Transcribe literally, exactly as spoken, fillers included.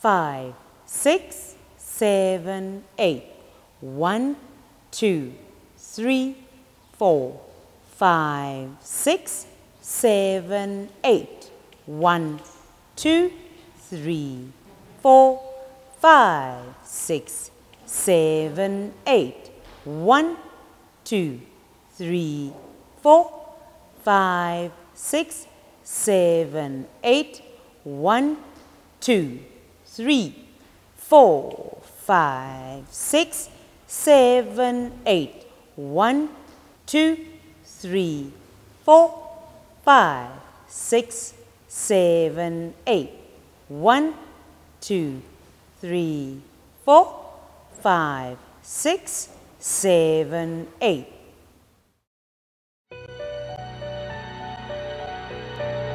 five, six, seven, eight. One, two, three, four, five, six, seven, eight. One, two, three, four, five, six, seven, eight. One, two, three, four, five, six, seven, eight. One, two, three, four, five, six, seven, eight. One, two, three, four, five, six, seven, eight. One, two, three, four, five, six, seven, eight.